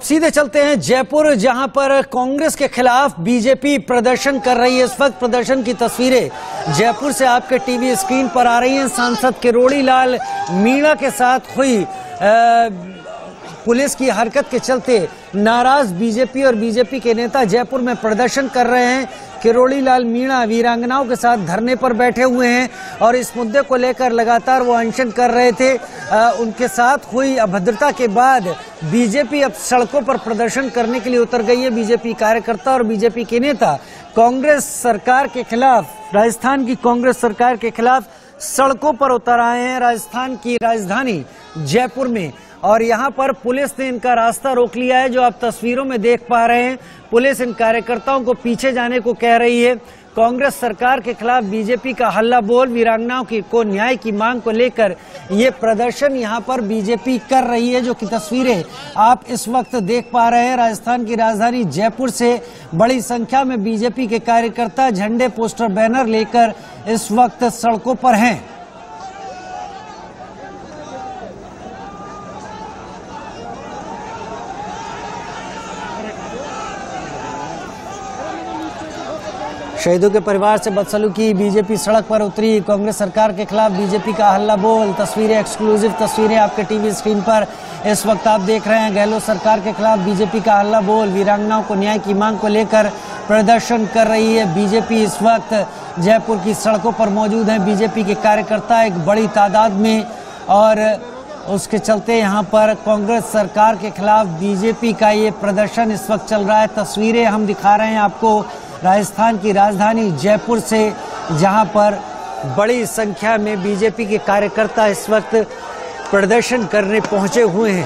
सीधे चलते हैं जयपुर, जहां पर कांग्रेस के खिलाफ बीजेपी प्रदर्शन कर रही है। इस वक्त प्रदर्शन की तस्वीरें जयपुर से आपके टीवी स्क्रीन पर आ रही हैं। सांसद किरोड़ी लाल मीणा के साथ हुई पुलिस की हरकत के चलते नाराज बीजेपी और बीजेपी के नेता जयपुर में प्रदर्शन कर रहे हैं। किरोड़ी लाल मीणा वीरांगनाओं के साथ धरने पर बैठे हुए हैं और इस मुद्दे को लेकर लगातार वो अनशन कर रहे थे। उनके साथ हुई अभद्रता के बाद बीजेपी अब सड़कों पर प्रदर्शन करने के लिए उतर गई है। बीजेपी कार्यकर्ता और बीजेपी के नेता कांग्रेस सरकार के खिलाफ, राजस्थान की कांग्रेस सरकार के खिलाफ सड़कों पर उतर आए हैं राजस्थान की राजधानी जयपुर में। और यहां पर पुलिस ने इनका रास्ता रोक लिया है, जो आप तस्वीरों में देख पा रहे हैं। पुलिस इन कार्यकर्ताओं को पीछे जाने को कह रही है। कांग्रेस सरकार के खिलाफ बीजेपी का हल्ला बोल, वीरांगनाओं को न्याय की मांग को लेकर ये प्रदर्शन यहां पर बीजेपी कर रही है, जो कि तस्वीरें आप इस वक्त देख पा रहे हैं। राजस्थान की राजधानी जयपुर से बड़ी संख्या में बीजेपी के कार्यकर्ता झंडे, पोस्टर, बैनर लेकर इस वक्त सड़कों पर हैं। शहीदों के परिवार से बदसलूकी, बीजेपी सड़क पर उतरी, कांग्रेस सरकार के खिलाफ बीजेपी का हल्ला बोल। तस्वीरें, एक्सक्लूसिव तस्वीरें आपके टीवी स्क्रीन पर इस वक्त आप देख रहे हैं। गहलोत सरकार के खिलाफ बीजेपी का हल्ला बोल, वीरांगनाओं को न्याय की मांग को लेकर प्रदर्शन कर रही है बीजेपी। इस वक्त जयपुर की सड़कों पर मौजूद हैं बीजेपी के कार्यकर्ता एक बड़ी तादाद में, और उसके चलते यहाँ पर कांग्रेस सरकार के खिलाफ बीजेपी का ये प्रदर्शन इस वक्त चल रहा है। तस्वीरें हम दिखा रहे हैं आपको राजस्थान की राजधानी जयपुर से, जहां पर बड़ी संख्या में बीजेपी के कार्यकर्ता इस वक्त प्रदर्शन करने पहुंचे हुए हैं।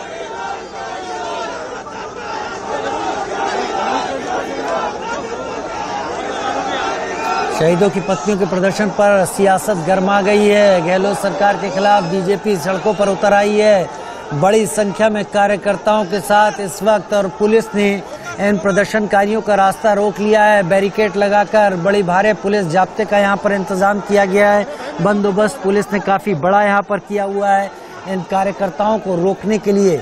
शहीदों की पत्नियों के प्रदर्शन पर सियासत गरमा गई है। गहलोत सरकार के खिलाफ बीजेपी सड़कों पर उतर आई है बड़ी संख्या में कार्यकर्ताओं के साथ इस वक्त, और पुलिस ने इन प्रदर्शनकारियों का रास्ता रोक लिया है। बैरिकेड लगाकर बड़ी भारी पुलिस जाब्ते का यहाँ पर इंतजाम किया गया है। बंदोबस्त पुलिस ने काफी बड़ा यहाँ पर किया हुआ है इन कार्यकर्ताओं को रोकने के लिए।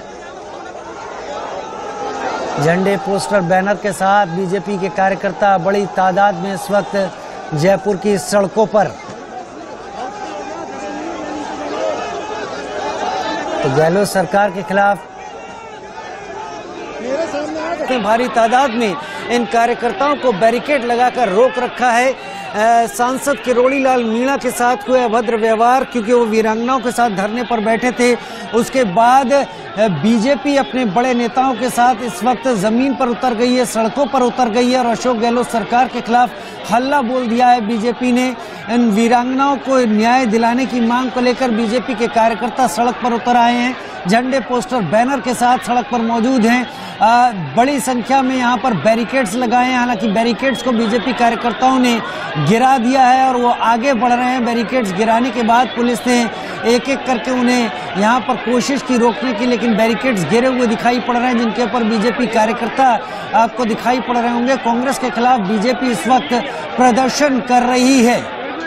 झंडे, पोस्टर, बैनर के साथ बीजेपी के कार्यकर्ता बड़ी तादाद में इस वक्त जयपुर की सड़कों पर। तो गहलोत सरकार के खिलाफ भारी तादाद में इन कार्यकर्ताओं को बैरिकेड लगाकर रोक रखा है। सांसद किरोड़ी लाल मीणा के साथ हुए अभद्र व्यवहार, क्योंकि वो वीरांगनाओं के साथ धरने पर बैठे थे। उसके बाद बीजेपी अपने बड़े नेताओं के साथ इस वक्त जमीन पर उतर गई है, सड़कों पर उतर गई है और अशोक गहलोत सरकार के खिलाफ हल्ला बोल दिया है बीजेपी ने। इन वीरांगनाओं को न्याय दिलाने की मांग को लेकर बीजेपी के कार्यकर्ता सड़क पर उतर आए हैं। झंडे, पोस्टर, बैनर के साथ सड़क पर मौजूद हैं। बड़ी संख्या में यहाँ पर बैरिकेड्स लगाए हैं। हालांकि बैरिकेड्स को बीजेपी कार्यकर्ताओं ने गिरा दिया है और वो आगे बढ़ रहे हैं। बैरिकेड्स गिराने के बाद पुलिस ने एक एक करके उन्हें यहाँ पर कोशिश की रोकने की, लेकिन बैरिकेड्स गिरे हुए दिखाई पड़ रहे हैं, जिनके ऊपर बीजेपी कार्यकर्ता आपको दिखाई पड़ रहे होंगे। कांग्रेस के खिलाफ बीजेपी इस वक्त प्रदर्शन कर रही है।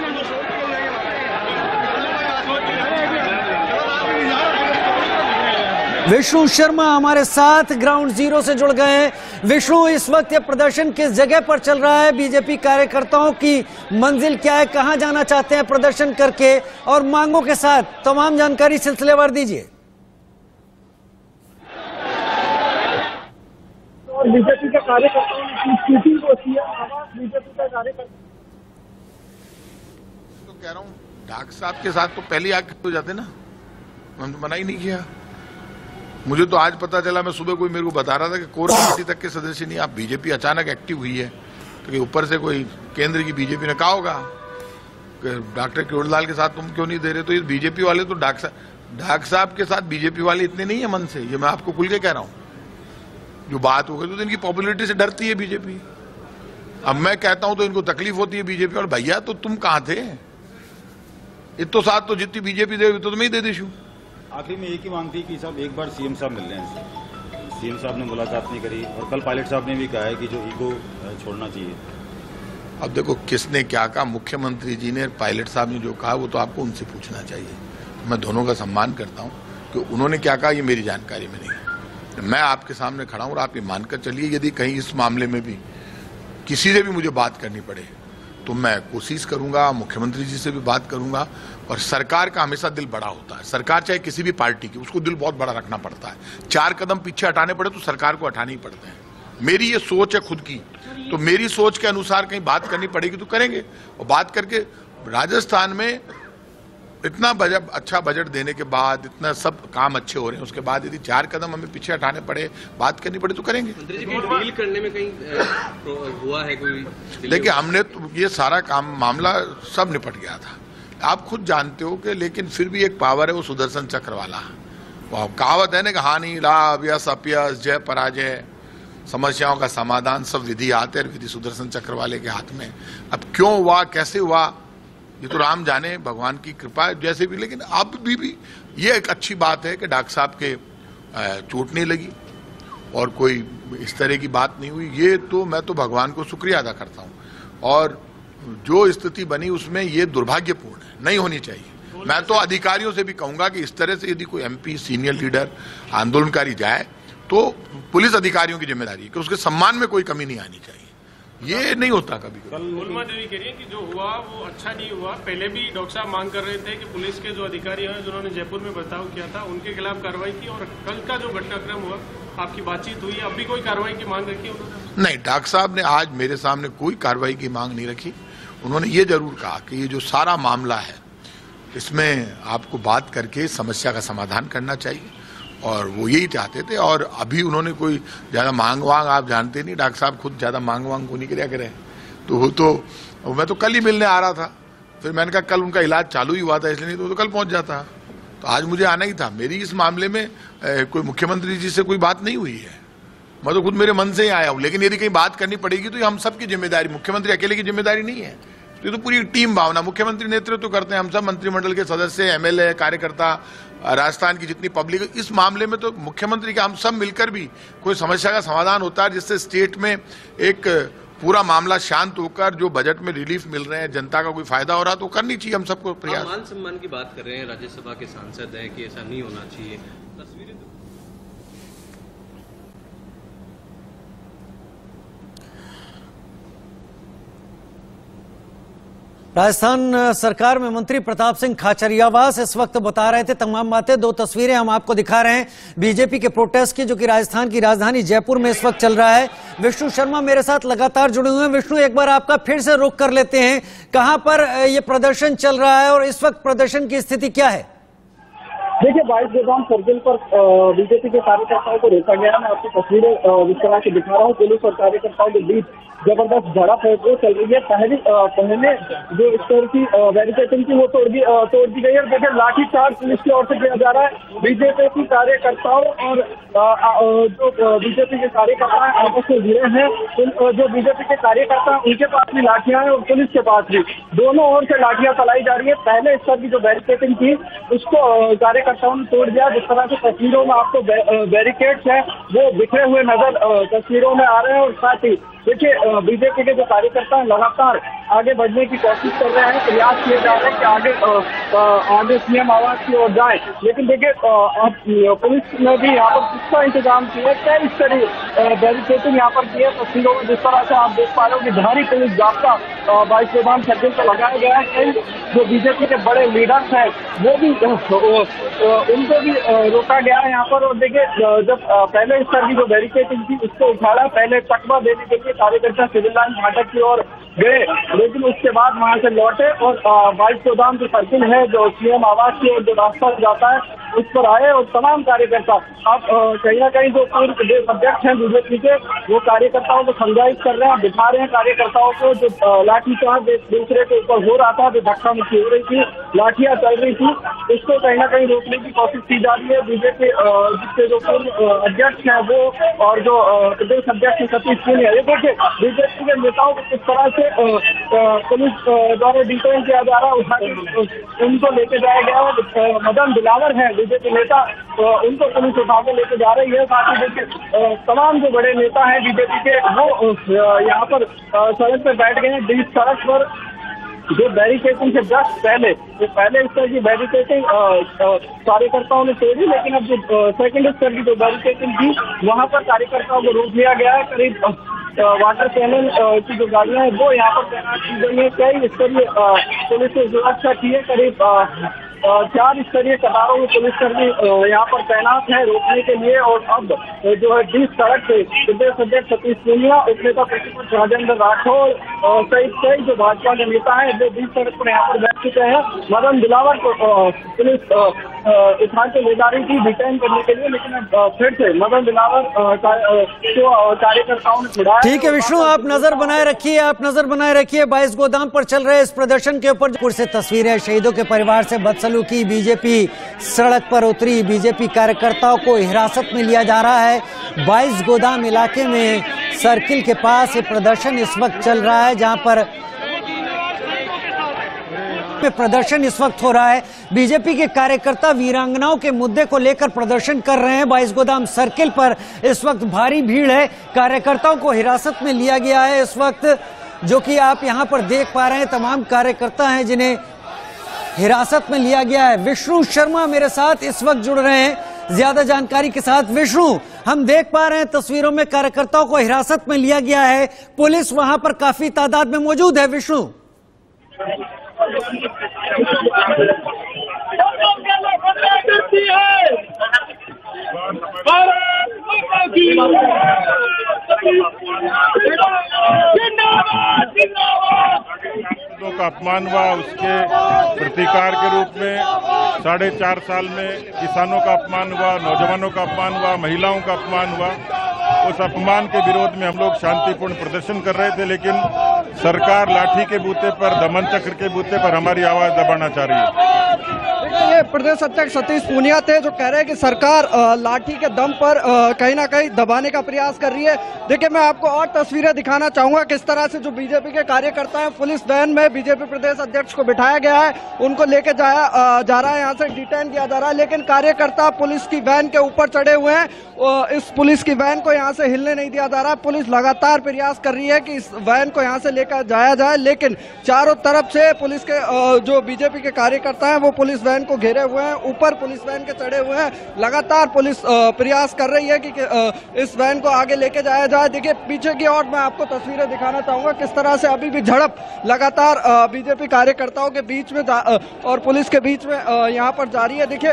विष्णु शर्मा हमारे साथ ग्राउंड जीरो से जुड़ गए हैं। विष्णु, इस वक्त ये प्रदर्शन किस जगह पर चल रहा है? बीजेपी कार्यकर्ताओं की मंजिल क्या है, कहां जाना चाहते हैं प्रदर्शन करके, और मांगों के साथ तमाम जानकारी सिलसिलेवार दीजिए। और बीजेपी के कार्यकर्ताओं ने बीजेपी का कार्यकर्ता तो कह रहा हूँ, ढाक साहब के साथ तो पहले आके हो जाते ना, हम तो मना ही नहीं किया। मुझे तो आज पता चला, मैं सुबह कोई मेरे को बता रहा था कि कोर कमेटी तक के सदस्य नहीं। आप बीजेपी अचानक एक्टिव हुई है तो ऊपर से कोई केंद्र की बीजेपी ने कहा होगा कि डॉक्टर किरोड़ी लाल के साथ तुम क्यों नहीं दे रहे। तो ये बीजेपी वाले तो ढाक साहब के साथ बीजेपी वाले इतने नहीं है मन से, ये मैं आपको खुल के कह रहा हूँ। जो बात हो गई तो इनकी पॉपुलरिटी से डरती है बीजेपी। अब मैं कहता हूं तो इनको तकलीफ होती है बीजेपी और भैया तो तुम कहां थे? इतो साथ तो जितनी बीजेपी दे तो तुम्हें ही दे देशू। आखिरी में एक ही मांग थी कि साहब एक बार सीएम साहब मिल रहे हैं। सीएम साहब ने मुलाकात नहीं करी, और कल पायलट साहब ने भी कहा है कि जो ईगो छोड़ना चाहिए। अब देखो किसने क्या कहा, मुख्यमंत्री जी ने, पायलट साहब ने जो कहा वो तो आपको उनसे पूछना चाहिए। मैं दोनों का सम्मान करता हूं कि उन्होंने क्या कहा ये मेरी जानकारी में नहीं है। मैं आपके सामने खड़ा हूं और आप ये मानकर चलिए, यदि कहीं इस मामले में भी किसी से भी मुझे बात करनी पड़े तो मैं कोशिश करूंगा, मुख्यमंत्री जी से भी बात करूंगा। और सरकार का हमेशा दिल बड़ा होता है, सरकार चाहे किसी भी पार्टी की, उसको दिल बहुत बड़ा रखना पड़ता है। 4 कदम पीछे हटाने पड़े तो सरकार को हटाने ही पड़ते हैं। मेरी ये सोच है खुद की, तो मेरी सोच के अनुसार कहीं बात करनी पड़ेगी तो करेंगे। और बात करके राजस्थान में इतना अच्छा बजट देने के बाद, इतना सब काम अच्छे हो रहे हैं, उसके बाद यदि 4 कदम हमें पीछे हटाने पड़े, बात करनी पड़े तो करेंगे। मंत्री जी, डील करने में कहीं हुआ है कोई? देखिए, हमने तो ये सारा काम मामला सब निपट गया था, आप खुद जानते हो कि, लेकिन फिर भी एक पावर है वो सुदर्शन चक्र वाला। वो कहावत है ना कि हानि लाभ यश अपयश जय पराजय, समस्याओं का समाधान सब विधि आते, और विधि सुदर्शन चक्र वाले के हाथ में। अब क्यों हुआ, कैसे हुआ, ये तो राम जाने, भगवान की कृपा जैसे भी। लेकिन अब भी ये एक अच्छी बात है कि डॉक्टर साहब के चोट नहीं लगी और कोई इस तरह की बात नहीं हुई। ये तो मैं तो भगवान को शुक्रिया अदा करता हूँ। और जो स्थिति बनी उसमें ये दुर्भाग्यपूर्ण है, नहीं होनी चाहिए। मैं तो अधिकारियों से भी कहूंगा कि इस तरह से यदि कोई एमपी सीनियर लीडर आंदोलनकारी जाए तो पुलिस अधिकारियों की जिम्मेदारी है कि उसके सम्मान में कोई कमी नहीं आनी चाहिए। ये नहीं होता कभी कभी। उलमा देवी कह रही है कि जो हुआ वो अच्छा नहीं हुआ। पहले भी डॉक्टर साहब मांग कर रहे थे कि पुलिस के जो अधिकारी हैं जिन्होंने जयपुर में बर्ताव किया था उनके खिलाफ कार्रवाई की, और कल का जो घटनाक्रम हुआ, आपकी बातचीत हुई, अब भी कोई कार्रवाई की मांग रखी है उन्होंने? नहीं, डॉक्टर साहब ने आज मेरे सामने कोई कार्रवाई की मांग नहीं रखी। उन्होंने ये जरूर कहा कि ये जो सारा मामला है इसमें आपको बात करके समस्या का समाधान करना चाहिए, और वो यही चाहते थे। और अभी उन्होंने कोई ज़्यादा मांग वांग, आप जानते नहीं डॉक्टर साहब खुद ज़्यादा मांग वांग को नहीं क्या करें। तो वो तो मैं तो कल ही मिलने आ रहा था, फिर मैंने कहा कल उनका इलाज चालू ही हुआ था इसलिए, नहीं तो कल पहुंच जाता। तो आज मुझे आना ही था। मेरी इस मामले में कोई मुख्यमंत्री जी से कोई बात नहीं हुई है, मैं तो खुद मेरे मन से ही आया हूँ। लेकिन यदि कहीं बात करनी पड़ेगी तो ये हम सबकी जिम्मेदारी, मुख्यमंत्री अकेले की जिम्मेदारी नहीं है, ये तो पूरी टीम भावना। मुख्यमंत्री नेतृत्व करते हैं, हम सब मंत्रिमंडल के सदस्य, एमएलए, कार्यकर्ता, राजस्थान की जितनी पब्लिक। इस मामले में तो मुख्यमंत्री के हम सब मिलकर भी कोई समस्या का समाधान होता है जिससे स्टेट में एक पूरा मामला शांत होकर जो बजट में रिलीफ मिल रहे हैं, जनता का कोई फायदा हो रहा तो करनी चाहिए हम सबको प्रयास। मान सम्मान की बात कर रहे हैं, राज्यसभा के सांसद हैं कि ऐसा नहीं होना चाहिए, तस्वीरें राजस्थान सरकार में मंत्री प्रताप सिंह खाचरियावास इस वक्त बता रहे थे तमाम बातें। 2 तस्वीरें हम आपको दिखा रहे हैं बीजेपी के प्रोटेस्ट की, जो कि राजस्थान की राजधानी जयपुर में इस वक्त चल रहा है। विष्णु शर्मा मेरे साथ लगातार जुड़े हुए हैं। विष्णु, एक बार आपका फिर से रुख कर लेते हैं, कहां पर ये प्रदर्शन चल रहा है और इस वक्त प्रदर्शन की स्थिति क्या है? देखिए, 22 गोदाम सर्किल पर बीजेपी के कार्यकर्ताओं को रोका गया है। मैं आपको तस्वीरें जिस तरह से दिखा रहा हूँ, पुलिस और कार्यकर्ताओं के बीच जबरदस्त झड़प है वो चल रही है। पहले जो स्टोर की बैरिकेडिंग थी वो तोड़ दी गई है। देखिए, लाठीचार्ज पुलिस की ओर से किया जा रहा है। बीजेपी की कार्यकर्ताओं और जो बीजेपी के कार्यकर्ता आपस में जुड़े हैं, जो बीजेपी के कार्यकर्ता उनके पास भी लाठियां हैं और पुलिस के पास भी, दोनों ओर से लाठियां चलाई जा रही है। पहले स्तर की जो बैरिकेडिंग थी उसको कार्यकर्ताओं ने तोड़ दिया। जिस तरह से तस्वीरों में आपको बैरिकेड्स है वो बिखरे हुए नजर तस्वीरों में आ रहे हैं। और साथ ही देखिए, बीजेपी के जो कार्यकर्ता हैं लगातार आगे बढ़ने की कोशिश कर रहे हैं, प्रयास किए जा रहे हैं कि आगे सीएम आवास की ओर जाए। लेकिन देखिए, पुलिस ने भी यहाँ पर किसका इंतजाम किया, कई सारी बैरिकेडिंग यहाँ पर की है। तस्वीरों में जिस तरह से आप देख पा रहे हो कि भारी पुलिस जाब्ता 22 गोदाम सर्किल पर लगाया गया है। कई जो बीजेपी के बड़े लीडर्स हैं वो भी उनको भी रोका गया है यहाँ पर। और देखिए, जब पहले स्तर की जो बैरिकेडिंग थी उसको उठाड़ा, पहले चकमा देने के लिए कार्यकर्ता सिविल लाइन फाटक की ओर गए, लेकिन उसके बाद वहां से लौटे और 22 गोदाम जो सर्किल है, जो सीएम आवास की ओर जो रास्ता जाता है उस पर आए। और तमाम कार्यकर्ता अब कहीं ना कहीं जो पूर्व प्रदेश अध्यक्ष हैं बीजेपी के, वो कार्यकर्ताओं को समझाइश कर रहे हैं, बिठा रहे हैं कार्यकर्ताओं को। जो लाठीचार्ज एक दूसरे के ऊपर हो रहा था, जो धक्का मुक्की हो रही थी, लाठियां चल रही थी, उसको कहीं ना कहीं रोकने की कोशिश की जा रही है। बीजेपी जिसके जो पूर्व अध्यक्ष हैं वो और जो प्रदेश अध्यक्ष सतीश सिंह है, ये देखिए बीजेपी के नेताओं को किस तरह से पुलिस द्वारा डिटेन किया जा रहा है, उठा के उनको लेके जाया गया है। मदन दिलावर है बीजेपी नेता, उनको पुलिस उठा के लेके जा रही है। साथ ही देखिए, तमाम जो बड़े नेता हैं बीजेपी के वो यहाँ पर सड़क पर बैठ गए हैं। बीच सड़क पर जो बैरिकेडिंग से जस्ट पहले इस तरह की बैरिकेडिंग कार्यकर्ताओं ने तोड़ी, लेकिन अब जो सेकंड स्तर की जो बैरिकेडिंग थी वहां पर कार्यकर्ताओं को रोक लिया गया है। करीब वाटर कैनन की जो गाड़ियां हैं वो यहाँ पर तैनात की गई है। कई स्तरीय पुलिस ने सुरक्षा की है। करीब 4 स्तरीय कतारों में पुलिसकर्मी यहाँ पर तैनात है रोकने के लिए। और अब जो है 20 सड़क से प्रदेश अध्यक्ष सतीश पूनिया, उपनेता प्रतिपक्ष राजेंद्र राठौर और कई जो भाजपा के नेता हैं वो 20 सड़क पर यहाँ पर बैठ चुके हैं। मदन दिलावर को पुलिस उठा के ले जा रही थी डिटेन करने के लिए, लेकिन अब फिर से मदन दिलावर को कार्यकर्ताओं ने छुड़ाया। ठीक है विष्णु, आप नजर बनाए रखिए 22 गोदाम पर चल रहे इस प्रदर्शन के ऊपर से तस्वीरें शहीदों के परिवार से बदसलूकी, बीजेपी सड़क पर उतरी, बीजेपी कार्यकर्ताओं को हिरासत में लिया जा रहा है। 22 गोदाम इलाके में सर्किल के पास ये प्रदर्शन इस वक्त चल रहा है, जहां पर प्रदर्शन इस वक्त हो रहा है। बीजेपी के कार्यकर्ता वीरांगनाओं के मुद्दे को लेकर प्रदर्शन कर रहे हैं। 22 गोदाम सर्किल पर इस वक्त भारी भीड़ है। कार्यकर्ताओं को हिरासत में लिया गया है इस वक्त, जो कि आप यहां पर देख पा रहे हैं। तमाम कार्यकर्ता हैं जिन्हें हिरासत में लिया गया है। विष्णु शर्मा मेरे साथ इस वक्त जुड़ रहे हैं ज्यादा जानकारी के साथ। विष्णु, हम देख पा रहे हैं तस्वीरों में कार्यकर्ताओं को हिरासत में लिया गया है, पुलिस वहां पर काफी तादाद में मौजूद है। विष्णु, का अपमान हुआ, उसके प्रतिकार के रूप में 4.5 साल में किसानों का अपमान हुआ, नौजवानों का अपमान हुआ, महिलाओं का अपमान हुआ। उस अपमान के विरोध में हम लोग शांतिपूर्ण प्रदर्शन कर रहे थे, लेकिन सरकार लाठी के बूते पर, दमन चक्र के बूते पर हमारी आवाज दबाना चाह रही है। ये प्रदेश अध्यक्ष सतीश पूनिया थे जो कह रहे हैं कि सरकार लाठी के दम पर कहीं ना कहीं दबाने का प्रयास कर रही है। देखिए, मैं आपको और तस्वीरें दिखाना चाहूंगा किस तरह से जो बीजेपी के कार्यकर्ता हैं पुलिस वैन में बीजेपी प्रदेश अध्यक्ष को बिठाया गया है, उनको लेके जा रहा है, यहाँ से डिटेन किया जा रहा है। लेकिन कार्यकर्ता पुलिस की वैन के ऊपर चढ़े हुए हैं। इस पुलिस की वैन को यहाँ से हिलने नहीं दिया जा रहा। पुलिस लगातार प्रयास कर रही है कि इस वैन को यहाँ से लेकर जाया जाए, लेकिन चारों तरफ से पुलिस के जो बीजेपी के कार्यकर्ता हैं वो पुलिस वैन को घेरे हुए हैं, ऊपर पुलिस वैन के चढ़े हुए हैं। लगातार पुलिस प्रयास कर रही है कि इस वैन को आगे लेके जाया जाए। देखिए, पीछे की ओर मैं आपको तस्वीरें दिखाना चाहूंगा किस तरह से अभी भी झड़प लगातार बीजेपी कार्यकर्ताओं के बीच में और पुलिस के बीच में यहाँ पर जारी है। देखिए,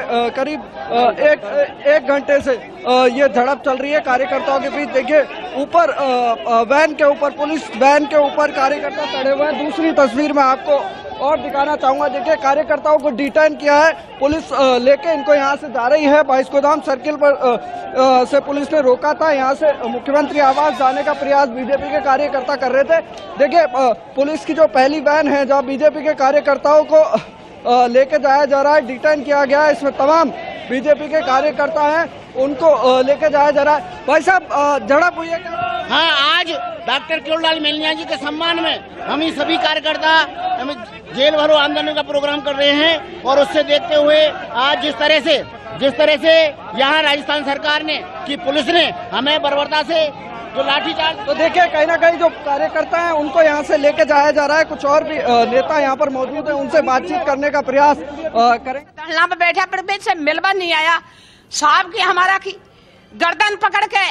करीब एक घंटे से ये झड़प चल रही है कार्यकर्ताओं के बीच। देखिए, ऊपर वैन के ऊपर, पुलिस वैन के ऊपर कार्यकर्ता चढ़े हुए हैं। दूसरी तस्वीर में आपको और दिखाना चाहूंगा। देखिए, कार्यकर्ताओं को डिटेन किया है पुलिस, लेके इनको यहाँ से जा रही है। 22 गोदाम सर्किल पर से पुलिस ने रोका था। यहाँ से मुख्यमंत्री आवास जाने का प्रयास बीजेपी के कार्यकर्ता कर रहे थे। देखिए, पुलिस की जो पहली वैन है जहाँ बीजेपी के कार्यकर्ताओं को लेके जाया जा रहा है, डिटेन किया गया है, इसमें तमाम बीजेपी के कार्यकर्ता हैं, उनको लेके जाया जा रहा है। भाई साहब, झड़प हुई है क्या? हाँ, आज डॉक्टर किरोड़ीलाल मेलनिया जी के सम्मान में हम ही सभी कार्यकर्ता हम जेल भरो आंदोलन का प्रोग्राम कर रहे हैं। और उससे देखते हुए आज जिस तरह से यहाँ राजस्थान सरकार ने कि पुलिस ने हमें बर्बरता से जो लाठीचार्ज, तो देखिए कहीं ना कहीं जो कार्यकर्ता हैं उनको यहाँ से लेके जाया जा रहा है। कुछ और भी नेता यहाँ पर मौजूद है, उनसे बातचीत करने का प्रयास करेंगे। धरना पे बैठा पर से मिलवा नहीं आया साहब की, हमारा की गर्दन पकड़ के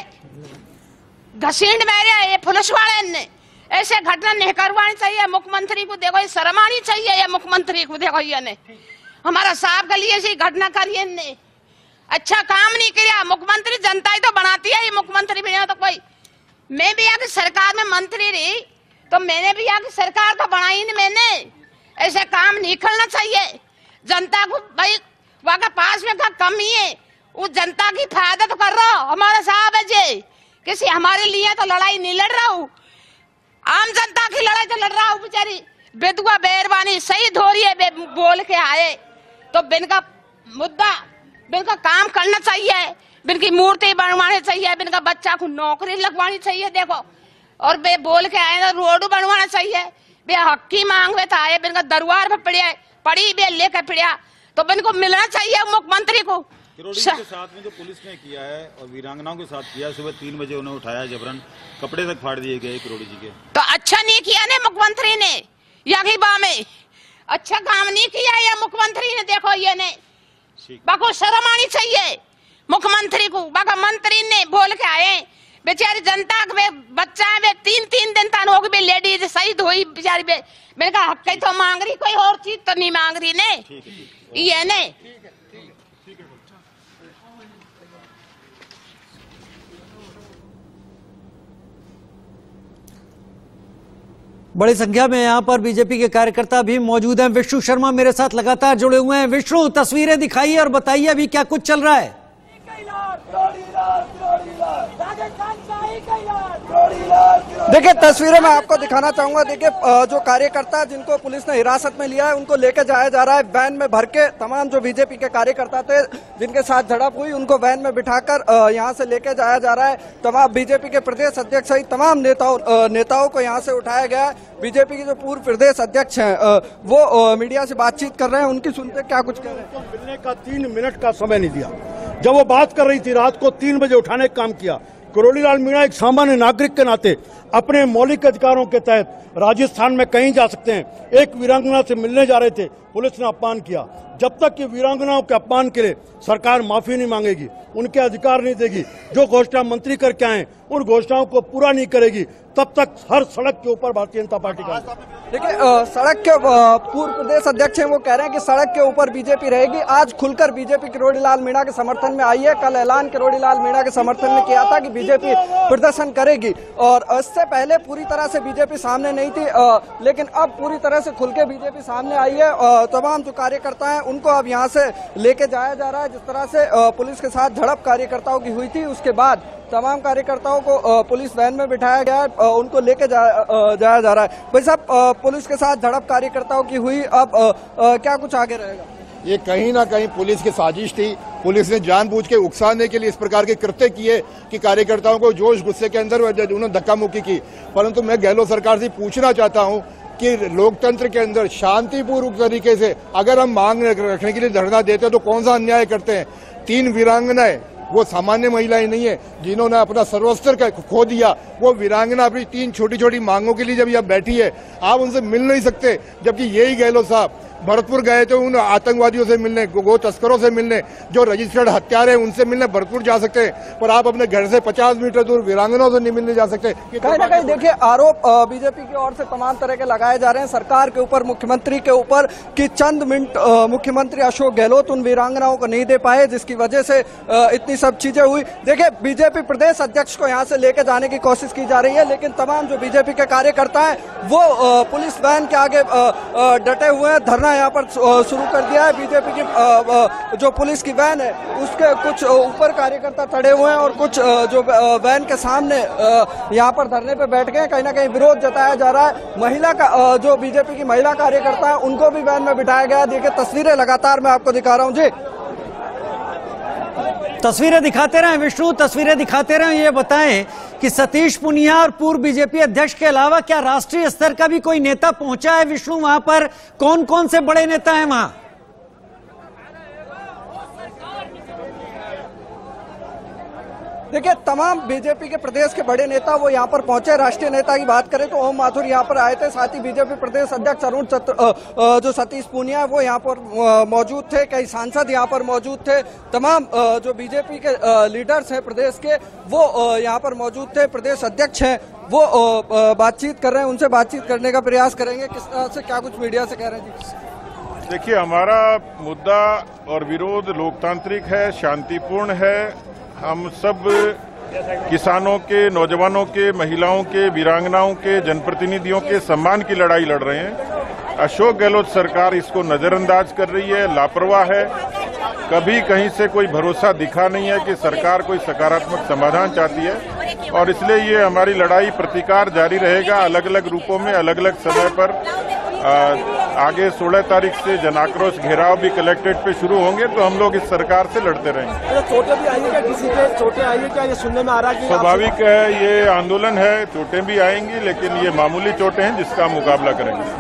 घसीट मेरे ये पुलिस वाले ने ऐसे घटना नहीं करवानी चाहिए। मुख्यमंत्री को देखो, ये शर्म आनी चाहिए। ये मुख्यमंत्री को देखो, ये ने हमारा साहब के लिए ऐसी घटना करी ने अच्छा काम नहीं किया। मुख्यमंत्री जनता ही तो बनाती है, ये मुख्यमंत्री भी नहीं तो कोई। मैं भी यहाँ की सरकार में मंत्री रही तो मैंने भी यहाँ की सरकार तो बनाई नहीं। मैंने ऐसे काम नहीं करना चाहिए। जनता को भाई वहाँ का पास में का कमी है, उस जनता की फायदा तो कर रहा हो। हमारा साहब है जी, किसी हमारे लिए तो लड़ाई नहीं लड़ रहा हूँ, आम जनता की लड़ाई तो लड़ रहा हूँ। बेचारी बेदुआ बेरबानी शहीद हो रही है, बोल के आए तो बिन का मुद्दा, बिन का काम करना चाहिए, बिन की मूर्ति बनवानी चाहिए, बिन का बच्चा को नौकरी लगवानी चाहिए। देखो, और बे बोल के आए तो रोड बनवाना चाहिए। बे हक की मांग में था आए, बिन का दरबार में पड़ी बे लेकर पड़ा तो बिन को मिलना चाहिए मुख्यमंत्री को। किरोड़ी के साथ में जो पुलिस ने किया है और वीरांगनाओं के साथ किया, सुबह 3 बजे उन्हें उठाया, जबरन कपड़े तक फाड़ दिए गए किरोड़ी जी के। तो अच्छा नहीं किया ने मुख्यमंत्री ने, यही बा में अच्छा काम नहीं किया ये मुख्यमंत्री ने। देखो ये ने बाको शर्म आनी चाहिए मुख्यमंत्री को। बाका मंत्री ने बोल के आए बेचारी जनता के बच्चा है 3-3 दिन तक हो गए लेडीज शहीद हुई बेचारी। मैंने कहा हक तो मांग रही, कोई और चीज तो नहीं मांग रही ने ये ने। बड़ी संख्या में यहाँ पर बीजेपी के कार्यकर्ता भी मौजूद हैं। विष्णु शर्मा मेरे साथ लगातार जुड़े हुए हैं। विष्णु, तस्वीरें दिखाइए और बताइए अभी क्या कुछ चल रहा है। देखिए तस्वीरें मैं आपको दिखाना चाहूंगा। देखिए जो कार्यकर्ता जिनको पुलिस ने हिरासत में लिया है उनको लेकर जाया जा रहा है वैन में भर के। तमाम जो बीजेपी के कार्यकर्ता थे जिनके साथ झड़प हुई उनको वैन में बिठाकर यहां से लेकर जाया जा रहा है। तमाम बीजेपी के प्रदेश अध्यक्ष सहित तमाम नेताओं को यहां से उठाया गया है। बीजेपी के जो पूर्व प्रदेश अध्यक्ष हैं वो मीडिया से बातचीत कर रहे हैं, उनकी सुनते क्या कुछ कह रहे हैं। मिलने का 3 मिनट का समय नहीं दिया। जब वो बात कर रही थी रात को 3 बजे उठाने का काम किया। किरोड़ी लाल मीणा एक सामान्य नागरिक के नाते अपने मौलिक अधिकारों के तहत राजस्थान में कहीं जा सकते हैं। एक वीरांगना से मिलने जा रहे थे, पुलिस ने अपमान किया। जब तक कि वीरांगनाओं के अपमान के लिए सरकार माफी नहीं मांगेगी, उनके अधिकार नहीं देगी, जो घोषणा मंत्री करके आए उन घोषणाओं को पूरा नहीं करेगी, तब तक हर सड़क के ऊपर भारतीय जनता पार्टी का। देखिए सड़क के पूर्व प्रदेश अध्यक्ष हैं वो कह रहे हैं कि सड़क के ऊपर बीजेपी रहेगी। आज खुलकर बीजेपी किरोड़ी लाल मीणा के समर्थन में आई है। कल ऐलान किरोड़ी लाल मीणा के समर्थन में किया था कि बीजेपी प्रदर्शन करेगी और इससे पहले पूरी तरह से बीजेपी सामने नहीं थी, लेकिन अब पूरी तरह से खुल के बीजेपी सामने आई है। तमाम जो कार्यकर्ता हैं उनको अब यहाँ से लेके जाया जा रहा है। जिस तरह से पुलिस के साथ झड़प कार्यकर्ताओं की हुई थी उसके बाद तमाम कार्यकर्ताओं को पुलिस वैन में बिठाया गया है, उनको लेके जाया जा रहा है। भाई साहब पुलिस के साथ झड़प कार्यकर्ताओं की हुई, अब क्या कुछ आगे रहेगा? ये कहीं ना कहीं पुलिस की साजिश थी। पुलिस ने जानबूझ के उकसाने के लिए इस प्रकार के कृत्य किए कि कार्यकर्ताओं को जोश गुस्से के अंदर उन्होंने धक्का मुक्की की। परंतु मैं गहलोत सरकार से पूछना चाहता हूं कि लोकतंत्र के अंदर शांतिपूर्वक तरीके से अगर हम मांग रखने के लिए धरना देते हैं तो कौन सा अन्याय करते हैं। 3 वीरांगनाएं, वो सामान्य महिलाएं नहीं है जिन्होंने अपना सर्वस्त्र खो दिया। वो वीरांगना अपनी 3 छोटी छोटी मांगों के लिए जब यहाँ बैठी है, आप उनसे मिल नहीं सकते। जबकि यही गहलोत साहब भरतपुर गए थे उन आतंकवादियों से मिलने, गो तस्करों से मिलने, जो रजिस्टर्ड हत्यारे हैं उनसे मिलने भरतपुर जा सकते हैं, पर आप अपने घर से 50 मीटर दूर वीरांगनाओं से नहीं मिलने जा सकते। कहीं ना कहीं देखिए आरोप बीजेपी की ओर से तमाम तरह के लगाए जा रहे हैं सरकार के ऊपर, मुख्यमंत्री के ऊपर, कि चंद मिनट मुख्यमंत्री अशोक गहलोत उन वीरांगनाओं को नहीं दे पाए जिसकी वजह से इतनी सब चीजें हुई। देखिए बीजेपी प्रदेश अध्यक्ष को यहाँ से लेके जाने की कोशिश की जा रही है, लेकिन तमाम जो बीजेपी के कार्यकर्ता हैं वो पुलिस वैन के आगे डटे हुए हैं। धरना यहाँ पर शुरू कर दिया है। बीजेपी की जो पुलिस की वैन है उसके कुछ ऊपर कार्यकर्ता चढ़े हुए हैं और कुछ जो वैन के सामने यहाँ पर धरने पे बैठ गए। कहीं ना कहीं विरोध जताया जा रहा है। महिला का जो बीजेपी की महिला कार्यकर्ता है उनको भी वैन में बिठाया गया। देखिए तस्वीरें लगातार मैं आपको दिखा रहा हूँ। जी तस्वीरें दिखाते रहें विष्णु, तस्वीरें दिखाते रहें। ये बताएं कि सतीश पुनिया और पूर्व बीजेपी अध्यक्ष के अलावा क्या राष्ट्रीय स्तर का भी कोई नेता पहुंचा है विष्णु? वहां पर कौन कौन से बड़े नेता हैं वहां? देखिए तमाम बीजेपी के प्रदेश के बड़े नेता वो यहाँ पर पहुंचे। राष्ट्रीय नेता की बात करें तो ओम माथुर यहाँ पर आए थे, साथ ही बीजेपी प्रदेश अध्यक्ष अरुण जो सतीश पूनिया वो यहाँ पर मौजूद थे। कई सांसद यहाँ पर मौजूद थे। तमाम जो बीजेपी के लीडर्स हैं प्रदेश के वो यहाँ पर मौजूद थे। प्रदेश अध्यक्ष हैं वो बातचीत कर रहे हैं, उनसे बातचीत करने का प्रयास करेंगे। किस तरह से क्या कुछ मीडिया से कह रहे हैं? जी देखिए, हमारा मुद्दा और विरोध लोकतांत्रिक है, शांतिपूर्ण है। हम सब किसानों के, नौजवानों के, महिलाओं के, वीरांगनाओं के, जनप्रतिनिधियों के सम्मान की लड़ाई लड़ रहे हैं। अशोक गहलोत सरकार इसको नजरअंदाज कर रही है, लापरवाह है। कभी कहीं से कोई भरोसा दिखा नहीं है कि सरकार कोई सकारात्मक समाधान चाहती है, और इसलिए ये हमारी लड़ाई प्रतिकार जारी रहेगा, अलग अलग रूपों में, अलग अलग समय पर। आगे 16 तारीख से जनाक्रोश घेराव भी कलेक्ट्रेट पे शुरू होंगे, तो हम लोग इस सरकार से लड़ते रहेंगे। चोटें भी आई है क्या? किसी के चोटें आई है क्या? ये सुनने में आ रहा है कि स्वाभाविक है, ये आंदोलन है, चोटें भी आएंगी, लेकिन ये मामूली चोटें हैं जिसका हम मुकाबला करेंगे।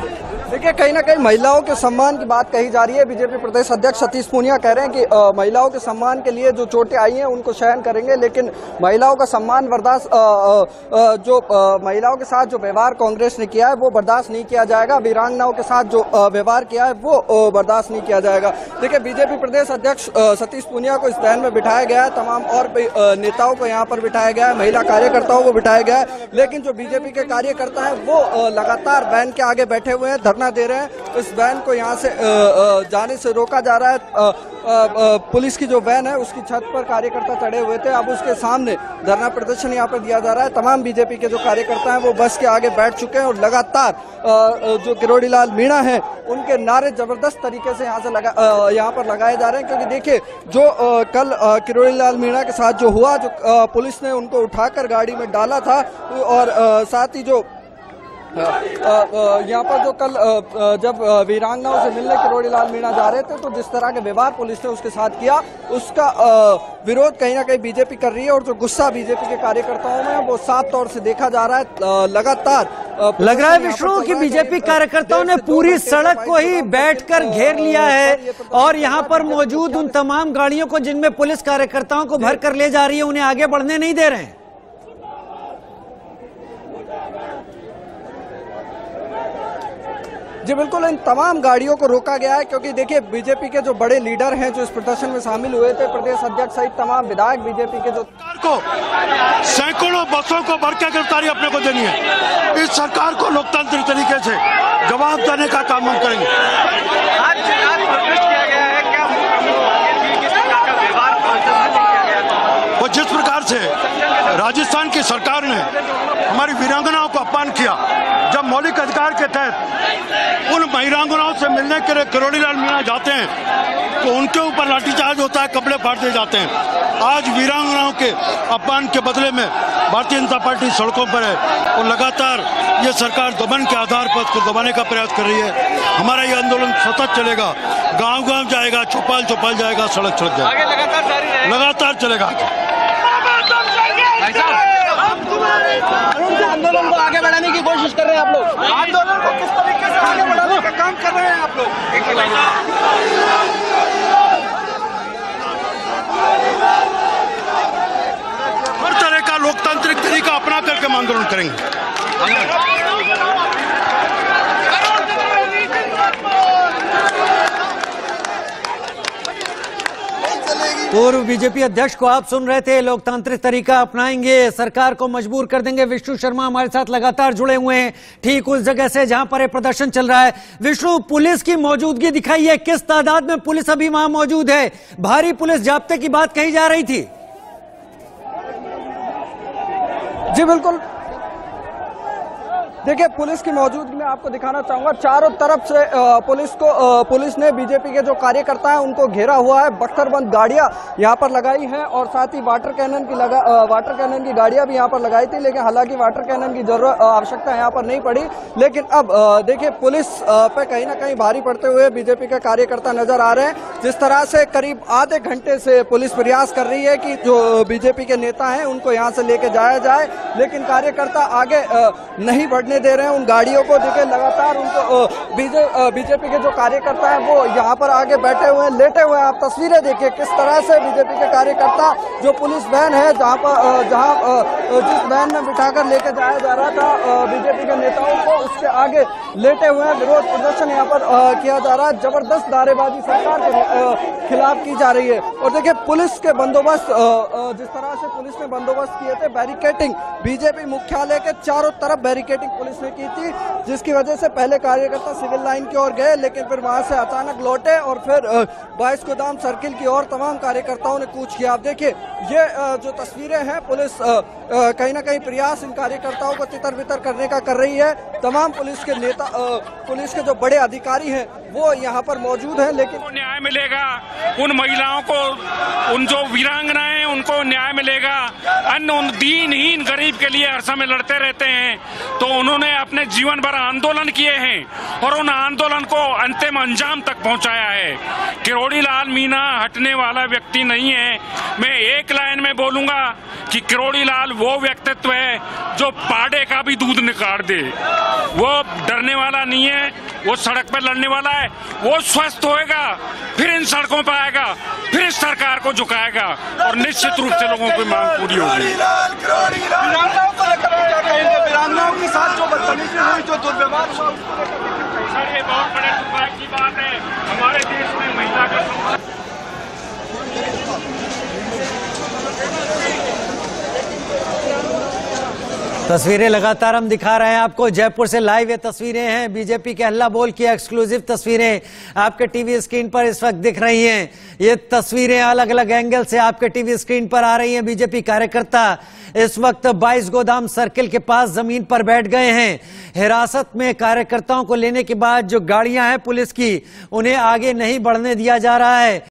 देखिए कहीं ना कहीं महिलाओं के सम्मान की बात कही जा रही है। बीजेपी प्रदेश अध्यक्ष सतीश पूनिया कह रहे हैं कि महिलाओं के सम्मान के लिए जो चोटें आई हैं उनको सहन करेंगे, लेकिन महिलाओं का सम्मान बर्दाश्त महिलाओं के साथ जो व्यवहार कांग्रेस ने किया है वो बर्दाश्त नहीं किया जाएगा। वीरांगनाओं के साथ जो व्यवहार किया है वो बर्दाश्त नहीं किया जाएगा। देखिए बीजेपी प्रदेश अध्यक्ष सतीश पूनिया को इस वैन में बिठाया गया है, तमाम और नेताओं को यहाँ पर बिठाया गया है, महिला कार्यकर्ताओं को बिठाया गया है, लेकिन जो बीजेपी के कार्यकर्ता है वो लगातार वैन के आगे बैठे हुए हैं, धरना दे रहे हैं। इस वैन को यहाँ से जाने से रोका जा रहा है। पुलिस की जो वैन है उसकी छत पर कार्यकर्ता चढ़े हुए थे, अब उसके सामने धरना प्रदर्शन यहाँ पर दिया जा रहा है। तमाम बीजेपी के जो कार्यकर्ता हैं वो बस के आगे बैठ चुके हैं और लगातार जो किरोड़ी लाल मीणा है उनके नारे जबरदस्त तरीके से यहाँ पर लगाए जा रहे हैं, क्योंकि देखिए जो कल किरोड़ी लाल मीणा के साथ जो हुआ, जो पुलिस ने उनको उठाकर गाड़ी में डाला था और साथ ही जो यहाँ पर जो कल जब वीरांगनाओं से मिलने किरोड़ी लाल मीणा जा रहे थे तो जिस तरह के व्यवहार पुलिस ने उसके साथ किया उसका विरोध कहीं ना कहीं बीजेपी कर रही है और जो गुस्सा बीजेपी के कार्यकर्ताओं में वो साफ तौर से देखा जा रहा है। लगातार लग रहा है विष्णु की बीजेपी कार्यकर्ताओं ने पूरी सड़क को ही बैठकर घेर लिया है और यहाँ पर मौजूद उन तमाम गाड़ियों को जिनमें पुलिस कार्यकर्ताओं को भर कर ले जा रही है उन्हें आगे बढ़ने नहीं दे रहे हैं। जी बिल्कुल, इन तमाम गाड़ियों को रोका गया है क्योंकि देखिए बीजेपी के जो बड़े लीडर हैं जो इस प्रदर्शन में शामिल हुए थे, प्रदेश अध्यक्ष सहित तमाम विधायक बीजेपी के जो को सैकड़ों बसों को भर के गिरफ्तारी अपने को देनी है। इस सरकार को लोकतांत्रिक तरीके से जवाब देने का काम हम करेंगे। आज प्रोटेस्ट किया गया है, क्या किस प्रकार का व्यवहार वो जिस प्रकार से राजस्थान की सरकार ने हमारी वीरांगनाओं को अपमान किया, जब मौलिक अधिकार के तहत उन वीरांगनाओं से मिलने के लिए किरोड़ी लाल मीणा जाते हैं तो उनके ऊपर लाठीचार्ज होता है, कपड़े फाड़ दिए जाते हैं। आज वीरांगनाओं के अपमान के बदले में भारतीय जनता पार्टी सड़कों पर है और लगातार ये सरकार दमन के आधार पर उसको दबाने का प्रयास कर रही है। हमारा ये आंदोलन सतत चलेगा, गांव-गांव जाएगा, चौपाल जाएगा, सड़क जाएगा, लगातार चलेगा। आंदोलन को आगे बढ़ाने की कोशिश कर रहे हैं आप लोग, आंदोलन को किस तरीके से आगे बढ़ाने का काम कर रहे हैं आप लोग? हर तरह का लोकतांत्रिक तरीका अपना करके हम आंदोलन करेंगे। पूर्व बीजेपी अध्यक्ष को आप सुन रहे थे, लोकतांत्रिक तरीका अपनाएंगे, सरकार को मजबूर कर देंगे। विष्णु शर्मा हमारे साथ लगातार जुड़े हुए हैं ठीक उस जगह से जहां पर प्रदर्शन चल रहा है। विष्णु, पुलिस की मौजूदगी दिखाई है, किस तादाद में पुलिस अभी वहां मौजूद है? भारी पुलिस जाब्ते की बात कही जा रही थी। जी बिल्कुल, देखिए पुलिस की मौजूदगी में आपको दिखाना चाहूंगा, चारों तरफ से पुलिस ने बीजेपी के जो कार्यकर्ता हैं उनको घेरा हुआ है। बख्तरबंद गाड़ियां यहाँ पर लगाई हैं और साथ ही वाटर कैनन की गाड़ियां भी यहाँ पर लगाई थी, लेकिन हालांकि वाटर कैनन की आवश्यकता यहाँ पर नहीं पड़ी। लेकिन अब देखिए पुलिस पे कहीं ना कहीं भारी पड़ते हुए बीजेपी के कार्यकर्ता नजर आ रहे हैं। जिस तरह से करीब आधे घंटे से पुलिस प्रयास कर रही है कि जो बीजेपी के नेता हैं उनको यहाँ से लेके जाया जाए, लेकिन कार्यकर्ता आगे नहीं बढ़ने दे रहे हैं उन गाड़ियों को। देखिए लगातार उनको बीजेपी के जो कार्यकर्ता हैं वो यहाँ पर आगे बैठे हुए हैं, लेटे हुए हैं। आप तस्वीरें देखिए किस तरह से बीजेपी के कार्यकर्ता जो पुलिस वैन है जहाँ जिस वैन में बिठाकर लेके जाया जा रहा था बीजेपी के नेताओं को, उसके आगे लेटे हुए हैं। विरोध प्रदर्शन यहाँ पर किया जा रहा है, जबरदस्त नारेबाजी सरकार के खिलाफ की जा रही है। और देखिए पुलिस के बंदोबस्त, जिस तरह से पुलिस ने बंदोबस्त किए थे, बैरिकेटिंग बीजेपी मुख्यालय के चारों तरफ बैरिकेटिंग पुलिस ने की थी, जिसकी वजह से पहले कार्यकर्ता सिविल लाइन की ओर गए, लेकिन फिर वहां से अचानक लौटे और फिर 22 गोदाम सर्किल की ओर तमाम कार्यकर्ताओं ने कूच किया। आप देखिए ये जो तस्वीरें हैं, पुलिस कहीं ना कहीं प्रयास इन कार्यकर्ताओं को तितर बितर करने का कर रही है। तमाम पुलिस के नेता, पुलिस के जो बड़े अधिकारी हैं वो यहाँ पर मौजूद हैं, लेकिन न्याय मिलेगा उन महिलाओं को, उन जो वीरांगनाएं हैं उनको न्याय मिलेगा। अन्य उन दीनहीन गरीब के लिए हर समय लड़ते रहते हैं, तो उन्होंने अपने जीवन भर आंदोलन किए हैं और उन आंदोलन को अंतिम अंजाम तक पहुंचाया है। किरोड़ी लाल मीणा हटने वाला व्यक्ति नहीं है। मैं एक लाइन में बोलूंगा कि किरोड़ी लाल वो व्यक्तित्व है जो पाड़े का भी दूध निकाल दे। वो डरने वाला नहीं है, वो सड़क पर लड़ने वाला है। वो स्वस्थ होएगा, फिर इन सड़कों पर आएगा, फिर इस सरकार को झुकाएगा और निश्चित रूप से लोगों की मांग पूरी होगी। वीरांगनाओं को लेकर क्या कहेंगे? वीरांगनाओं के साथ जो बदतमीजी हुई, जो दुर्व्यवहार हुआ, सर ये बहुत बड़े दुर्भाग्य की बात है। हमारे देश में महिला का सम्मान। तस्वीरें लगातार हम दिखा रहे हैं आपको, जयपुर से लाइव ये तस्वीरें हैं। बीजेपी के हल्ला बोल की एक्सक्लूसिव तस्वीरें आपके टीवी स्क्रीन पर इस वक्त दिख रही हैं। ये तस्वीरें अलग अलग एंगल से आपके टीवी स्क्रीन पर आ रही हैं। बीजेपी कार्यकर्ता इस वक्त 22 गोदाम सर्किल के पास जमीन पर बैठ गए हैं। हिरासत में कार्यकर्ताओं को लेने के बाद जो गाड़ियां हैं पुलिस की, उन्हें आगे नहीं बढ़ने दिया जा रहा है।